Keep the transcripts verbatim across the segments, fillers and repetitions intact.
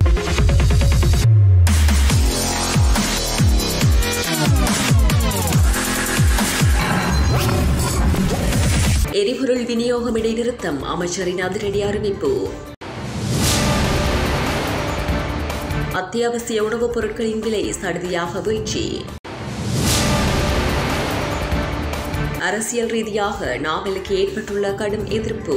எரிபொருள் விநியோகம் இடைநிறுத்தம், அமைச்சரின் அதிரடி அறிவிப்பு. அத்தியாவசிய உணவுப் பொருட்களின் விலை சடுதியாக வீழ்ச்சி. அரசியல் ரீதியாக நாவலுக்கு ஏற்பட்டுள்ள கடும் எதிர்ப்பு.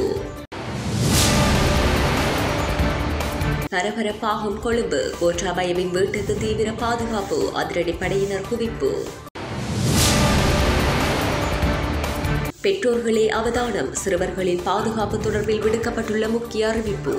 பரபரப்பாகும் கொழும்பு, கோட்டாபயவின் வீட்டுக்கு தீவிர பாதுகாப்பு, அதிரடி படையினர் குவிப்பு. பெற்றோர்களே அவதானம், சிறுவர்களின் பாதுகாப்பு தொடர்பில் விடுக்கப்பட்டுள்ள முக்கிய அறிவிப்பு.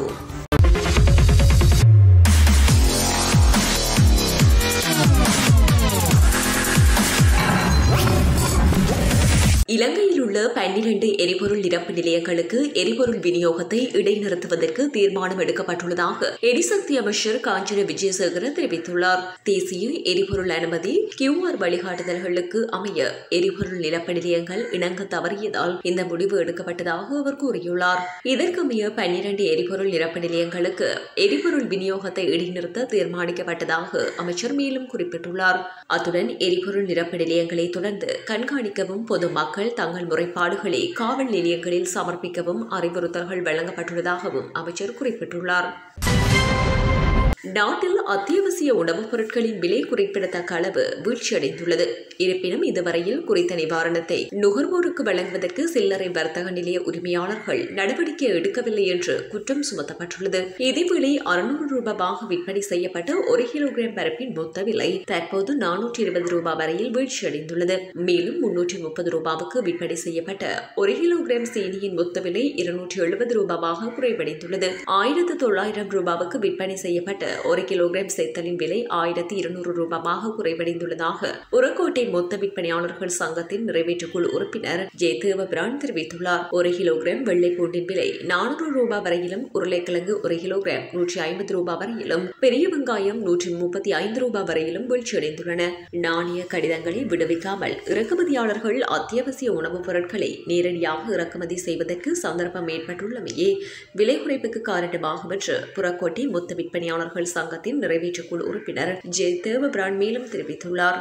இலங்கையில் உள்ள பன்னிரண்டு எரிபொருள் நிரப்பு நிலையங்களுக்கு எரிபொருள் விநியோகத்தை இடைநிறுத்துவதற்கு தீர்மானம் எடுக்கப்பட்டுள்ளதாக எரிசக்தி அமைச்சர் காஞ்சன விஜயசேகர தெரிவித்துள்ளார். தேசிய எரிபொருள் அனுமதி கியூஆர் வழிகாட்டுதல்களுக்கு அமைய எரிபொருள் நிரப்பு நிலையங்கள் இணங்க தவறியதால் இந்த முடிவு எடுக்கப்பட்டதாக அவர் கூறியுள்ளார். இதற்கமைய பன்னிரண்டு எரிபொருள் நிரப்பு நிலையங்களுக்கு எரிபொருள் விநியோகத்தை இடைநிறுத்த தீர்மானிக்கப்பட்டதாக அமைச்சர் மேலும் குறிப்பிட்டுள்ளார். அத்துடன் எரிபொருள் நிரப்பு நிலையங்களை தொடர்ந்து கண்காணிக்கவும் பொதுமக்கள் தங்கள் முறைப்பாடுகளை காவல் நிலையங்களில் சமர்ப்பிக்கவும் அறிவுறுத்தல்கள் வழங்கப்பட்டுள்ளதாகவும் அமைச்சர் குறிப்பிட்டுள்ளார். நாட்டில் அத்தியாவசிய உணவுப் பொருட்களின் விலை குறிப்பிடத்தக்க அளவு வீழ்ச்சியடைந்துள்ளது. இருப்பினும் இதுவரையில் குறித்த நிவாரணத்தை நுகர்வோருக்கு வழங்குவதற்கு சில்லறை வர்த்தக நிலைய உரிமையாளர்கள் நடவடிக்கை எடுக்கவில்லை என்று குற்றம் சுமத்தப்பட்டுள்ளது. இதேவேளை அறுநூறு ரூபாயாக விற்பனை செய்யப்பட்ட ஒரு கிலோகிராம் பருப்பின் மொத்த விலை தற்போது நானூற்றி இருபது ரூபாய் வரையில் வீழ்ச்சியடைந்துள்ளது. மேலும் முன்னூற்றி முப்பது ரூபாவுக்கு விற்பனை செய்யப்பட்ட ஒரு கிலோகிராம் சீனியின் மொத்த விலை இருநூற்றி எழுபது ரூபாவாக குறைவடைந்துள்ளது. ஆயிரத்து தொள்ளாயிரம் ரூபாவுக்கு விற்பனை செய்யப்பட்ட ஒரு கிலோகிராம் சேத்தலின் விலை ஆயிரத்தி இருநூறு ரூபாயாக குறைவடைந்துள்ளதாக உரக்கோட்டை மொத்த விற்பனையாளர்கள் சங்கத்தின் நிறைவேற்றுக்குழு உறுப்பினர் ஜே தேவபிரான் தெரிவித்துள்ளார். ஒரு கிலோகிராம் வெள்ளை பூண்டின் விலை நானூறு ரூபாய் வரையிலும், உருளைக்கிழங்கு ஒரு கிலோகிராம் நூற்றி ஐம்பது ரூபாய் வரையிலும், பெரிய வெங்காயம் நூற்றி முப்பத்தி ஐந்து ரூபாய் வரையிலும் வீழ்ச்சியடைந்துள்ளன. நாணய கடிதங்களை விடுவிக்காமல் இறக்குமதியாளர்கள் அத்தியாவசிய உணவுப் பொருட்களை நேரடியாக இறக்குமதி செய்வதற்கு சந்தர்ப்பம் ஏற்பட்டுள்ளமையே விலை குறைப்புக்கு காரணமாகும் என்று புறக்கோட்டை மொத்த விற்பனையாளர்கள் சங்கத்தின் நிறைவேற்றுக்குழு உறுப்பினர் ஜே தேவபிரான் மேலும் தெரிவித்துள்ளார்.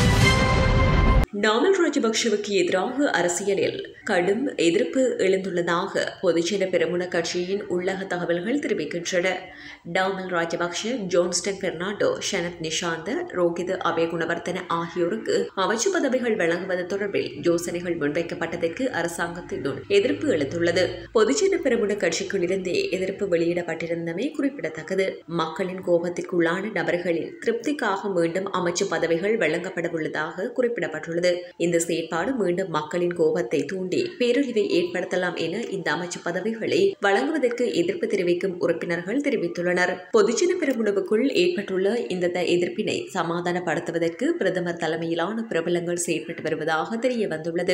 நாமல் ராஜபக்ஷவுக்கு எதிராக அரசியலில் கடும் எதிர்ப்பு எழுந்துள்ளதாக பொதுஜன பெரமுன கட்சியின் உள்ளக தகவல்கள் தெரிவிக்கின்றன. நாமல் ராஜபக்ஷ, ஜோன்ஸ்டன் பெர்னாண்டோ, ஷனத் நிஷாந்த, ரோகித அபேகுணவர்த்தன ஆகியோருக்கு அமைச்சு பதவிகள் வழங்குவது தொடர்பில் யோசனைகள் முன்வைக்கப்பட்டதற்கு அரசாங்கத்தினுள் எதிர்ப்பு எழுந்துள்ளது. பொதுஜன பெரமுன கட்சிக்குள்ளிருந்தே எதிர்ப்பு வெளியிடப்பட்டிருந்தமை குறிப்பிடத்தக்கது. மக்களின் கோபத்திற்குள்ளான நபர்களின் திருப்திக்காக மீண்டும் அமைச்சு பதவிகள் வழங்கப்படவுள்ளதாக குறிப்பிடப்பட்டுள்ளது. இந்த செயற்பாடு மீண்டும் மக்களின் கோபத்தை தூண்டி பேரழிவை ஏற்படுத்தலாம் என இந்த அமைச்சு பதவிகளை வழங்குவதற்கு எதிர்ப்பு தெரிவிக்கும் உறுப்பினர்கள் தெரிவித்துள்ளனர். பொதுஜன பெரமுனவுக்குள் ஏற்பட்டுள்ள இந்த எதிர்ப்பினை சமாதானப்படுத்துவதற்கு பிரதமர் தலைமையிலான பிரபலங்கள் செயற்பட்டு வருவதாக தெரிய வந்துள்ளது.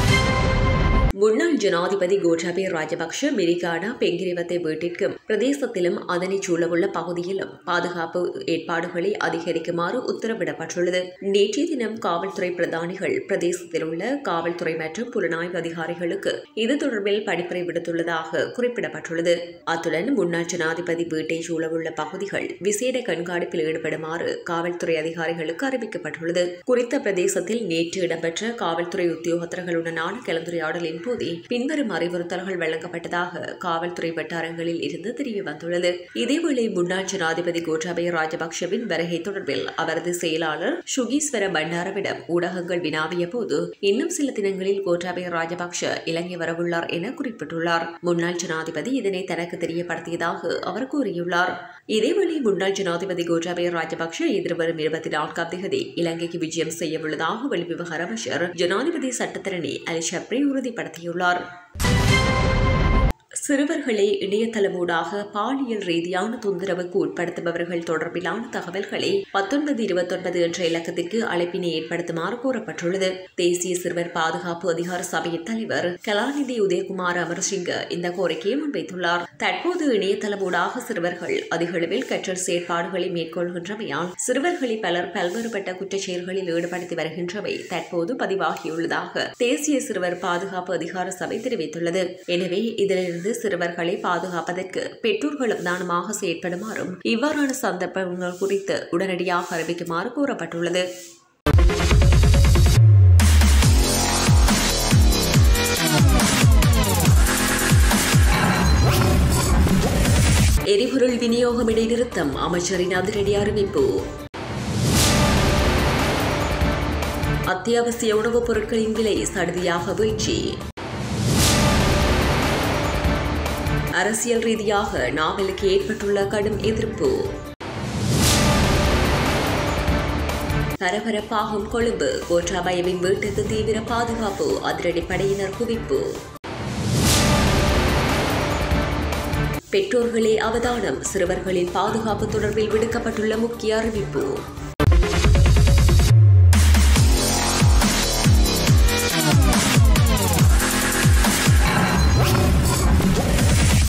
முன்னாள் ஜனாதிபதி கோட்டாபய ராஜபக்ஷ மிரிகானா பெங்கிரிவத்தை வீட்டிற்கும் பிரதேசத்திலும் அதனை சூழவுள்ள பகுதியிலும் பாதுகாப்பு ஏற்பாடுகளை அதிகரிக்குமாறு உத்தரவிடப்பட்டுள்ளது. நேற்றைய தினம் காவல்துறை பிரதானிகள் பிரதேசத்தில் உள்ள காவல்துறை மற்றும் புலனாய்வு அதிகாரிகளுக்கு இது தொடர்பில் பணிப்புரை விடுத்துள்ளதாக குறிப்பிடப்பட்டுள்ளது. அத்துடன் முன்னாள் ஜனாதிபதி வீட்டை சூழவுள்ள பகுதிகள் விசேட கண்காணிப்பில் ஈடுபடுமாறு காவல்துறை அதிகாரிகளுக்கு அறிவிக்கப்பட்டுள்ளது. குறித்த பிரதேசத்தில் நேற்று இடம்பெற்ற காவல்துறை உத்தியோகத்தர்களுடனான கலந்துரையாடலின் போதே பின்வரும் அறிவுறுத்தல்கள் வழங்கப்பட்டதாக காவல்துறை வட்டாரங்களில் இருந்து தெரிய வந்துள்ளது. இதேவேளை முன்னாள் ஜனாதிபதி கோட்டாபய ராஜபக்ஷவின் வருகை தொடர்பில் அவரது செயலாளர் சுகீஸ்வர பண்டாரவிடம் ஊடகங்கள் வினாவிய போது இன்னும் சில தினங்களில் கோட்டாபய ராஜபக்ஷ இலங்கை வரவுள்ளார் என குறிப்பிட்டுள்ளார். முன்னாள் ஜனாதிபதி இதனை தனக்கு தெரியப்படுத்தியதாக அவர் கூறியுள்ளார். இதேவேளை முன்னாள் ஜனாதிபதி கோட்டாபய ராஜபக்ஷ எதிர்வரும் இருபத்தி நான்காம் தேதி இலங்கைக்கு விஜயம் செய்யவுள்ளதாக வெளிவிவகார அமைச்சர் ஜனாதிபதி சட்டத்தரணி அலி ஷப்ரி உறுதிப்படுத்தியுள்ளார். சிறுவர்களை இணையதளமூடாக பாலியல் ரீதியான தொந்தரவுக்கு உட்படுத்துபவர்கள் தொடர்பிலான தகவல்களை பத்தொன்பது இருபத்தொன்பது என்ற இலக்கத்திற்கு அழைப்பினை ஏற்படுத்துமாறு கோரப்பட்டுள்ளது. தேசிய சிறுவர் பாதுகாப்பு அதிகார சபையின் தலைவர் கலாநிதி உதயகுமார் அமர்சிங்க இந்த கோரிக்கையை முன்வைத்துள்ளார். தற்போது இணையதளமூடாக சிறுவர்கள் அதிகளவில் கற்றல் செயற்பாடுகளை மேற்கொள்கின்றமையால் சிறுவர்களை பலர் பல்வேறுபட்ட குற்றச்செயல்களில் ஈடுபடுத்தி வருகின்றவை தற்போது பதிவாகியுள்ளதாக தேசிய சிறுவர் பாதுகாப்பு அதிகார சபை தெரிவித்துள்ளது. எனவே இதிலிருந்து சிறுவர்களை பாதுகாப்பதற்கு பெற்றோர்கள் அவதானமாக செயற்படுமாறும் இவ்வாறான சந்தர்ப்பங்கள் குறித்து உடனடியாக அறிவிக்குமாறு கூறப்பட்டுள்ளது. எரிபொருள் விநியோகம் இடைநிறுத்தம், அமைச்சரின் அதிரடி அறிவிப்பு. அத்தியாவசிய உணவுப் பொருட்களின் விலை சடுதியாக வீழ்ச்சி. அரசியல் ரீதியாக நாவலுக்கு ஏற்பட்டுள்ள கடும் எதிர்ப்பு. பரபரப்பாகும் கொழும்பு, கோட்டாபயவின் வீட்டுக்கு தீவிர பாதுகாப்பு, அதிரடி படையினர் குவிப்பு. பெற்றோர்களே அவதானம், சிறுவர்களின் பாதுகாப்பு தொடர்பில் விடுக்கப்பட்டுள்ள முக்கிய அறிவிப்பு.